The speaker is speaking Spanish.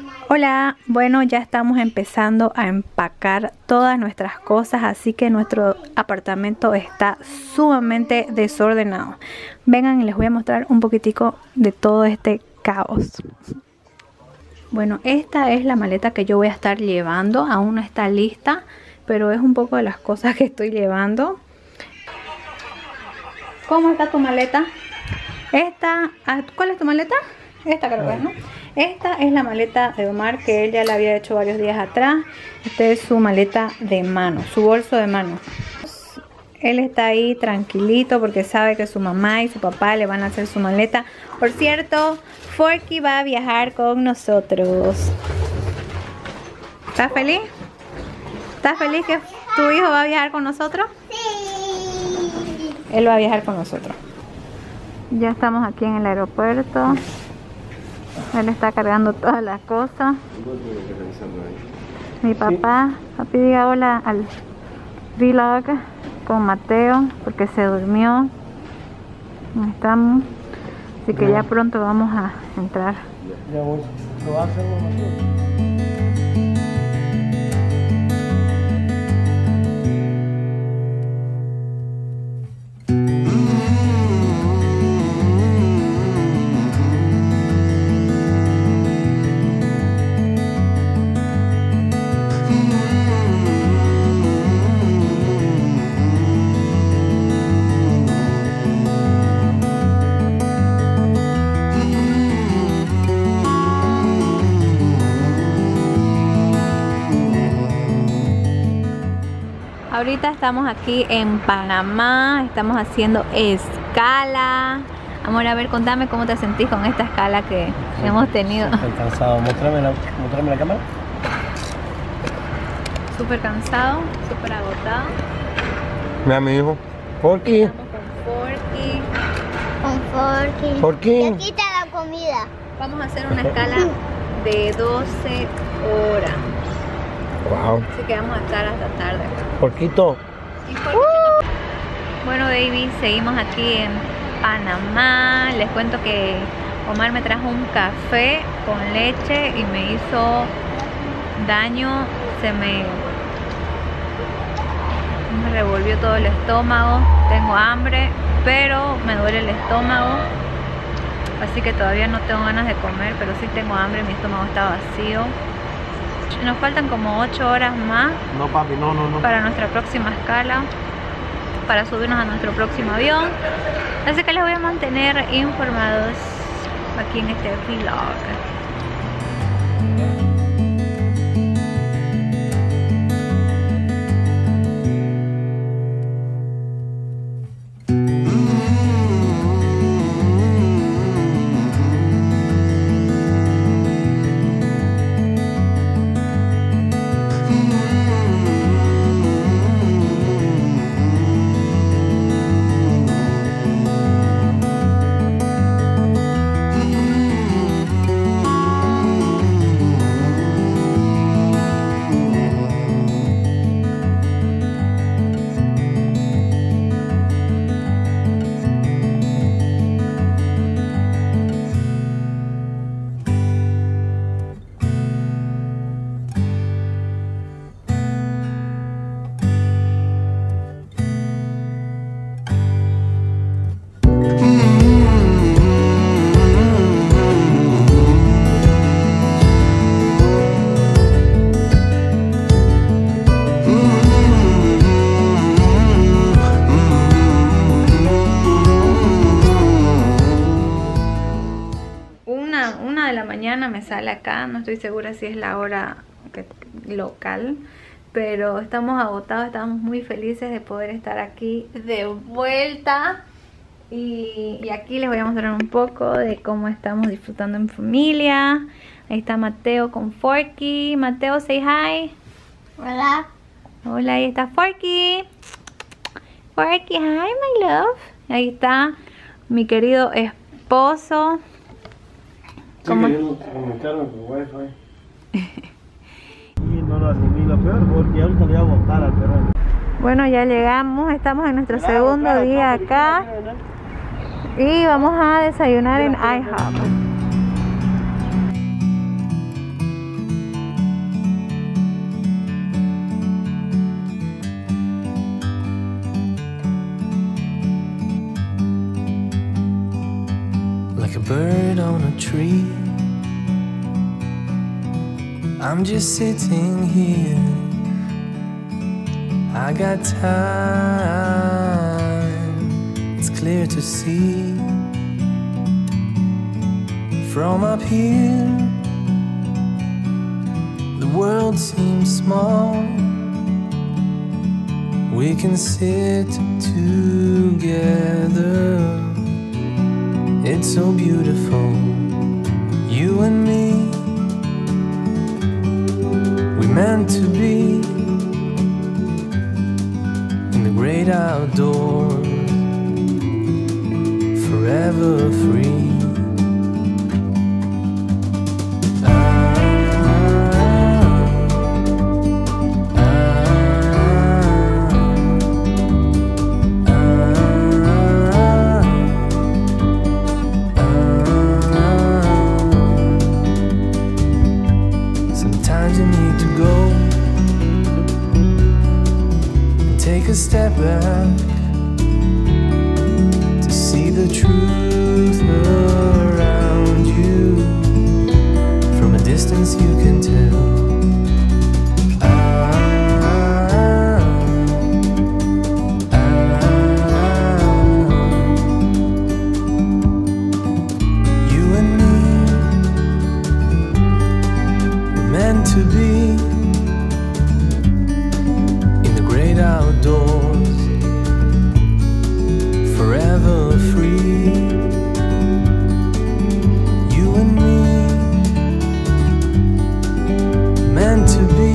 Hola, bueno, ya estamos empezando a empacar todas nuestras cosas, así que nuestro apartamento está sumamente desordenado. Vengan y les voy a mostrar un poquitico de todo este caos. Bueno, esta es la maleta que yo voy a estar llevando, aún no está lista, pero es un poco de las cosas que estoy llevando. ¿Cómo está tu maleta? ¿Cuál es tu maleta? Esta creo que es, ¿no? Esta es la maleta de Omar, que él ya la había hecho varios días atrás. Esta es su maleta de mano, su bolso de mano. Él está ahí tranquilito porque sabe que su mamá y su papá le van a hacer su maleta. Por cierto, Forky va a viajar con nosotros. ¿Estás feliz? ¿Estás feliz que tu hijo va a viajar con nosotros? Sí. Él va a viajar con nosotros. Ya estamos aquí en el aeropuerto. Él está cargando todas las cosas. Mi papá, papi, diga hola al vlog con Mateo porque se durmió. Ahí estamos. Así que ya pronto vamos a entrar. Ya voy. ¿Lo va a hacer Mateo? Ahorita estamos aquí en Panamá, estamos haciendo escala. Amor, a ver, contame cómo te sentís con esta escala que hemos tenido. Estoy cansado, mostrame la cámara. Súper cansado, súper agotado. Mira mi hijo, Forky. Estamos con Forky. Forky. Ya quita la comida. Vamos a hacer una escala de 12 horas. Wow. Así que vamos a estar hasta tarde acá. Forquito. Bueno, baby, seguimos aquí en Panamá. Les cuento que Omar me trajo un café con leche y me hizo daño. Me revolvió todo el estómago. Tengo hambre, pero me duele el estómago. Así que todavía no tengo ganas de comer, pero sí tengo hambre. Mi estómago está vacío. Nos faltan como 8 horas más. No, papi, no. Para nuestra próxima escala, para subirnos a nuestro próximo avión. Así que les voy a mantener informados aquí en este vlog. Me sale acá, no estoy segura si es la hora local, pero estamos agotados, estamos muy felices de poder estar aquí de vuelta y aquí les voy a mostrar un poco de cómo estamos disfrutando en familia. Ahí está Mateo con Forky. Mateo, say hi. Hola. Hola, ahí está Forky. Forky, hi my love. Ahí está mi querido esposo. ¿Cómo? Conectarme por Wi-Fi. Y no lo asimilo peor porque ahorita le voy a botar al perro. Bueno, ya llegamos, estamos en nuestro segundo día acá y vamos a desayunar en IHOP. I'm just sitting here. I got time, it's clear to see. From up here, the world seems small. We can sit together. It's so beautiful, you and me. We meant to be in the great outdoors, forever free. Sometimes you need to go and take a step back to see the truth around you. From a distance you can tell. You and me, we're meant to be in the great outdoors, forever free. You and me, meant to be